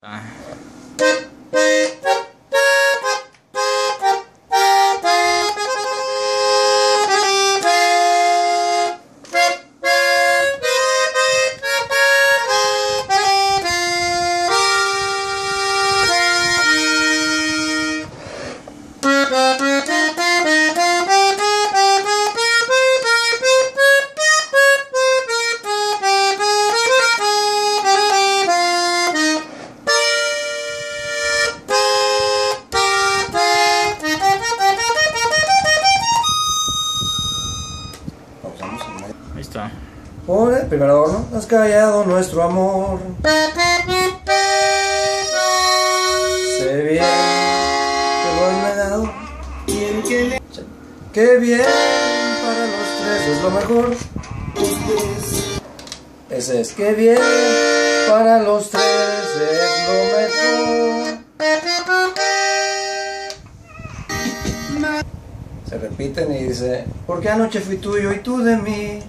Ah. Ahí está. Por el primer adorno has callado nuestro amor. Sé bien que lo has negado. Qué bien, para los tres es lo mejor. Ese es, qué bien, para los tres es lo mejor. Se repiten y dice, porque anoche fui tuyo y tú de mí.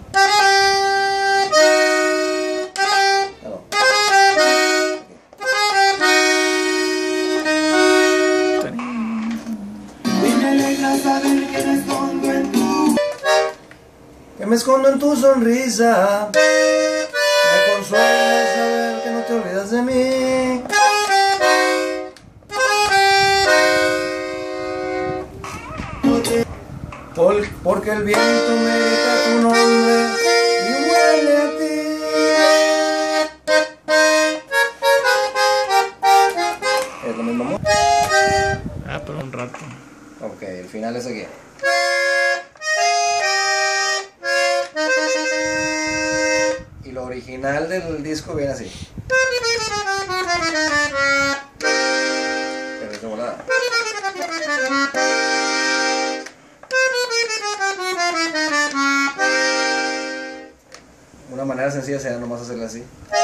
Que me escondo en tu sonrisa. Me consuela saber que no te olvidas de mí. Porque el viento me grita tu nombre y huele a ti. ¿Es lo mismo, amor? Pero un rato. Ok, el final es aquí. Y lo original del disco viene así. Pero es de volada. Una manera sencilla sería nomás hacerla así.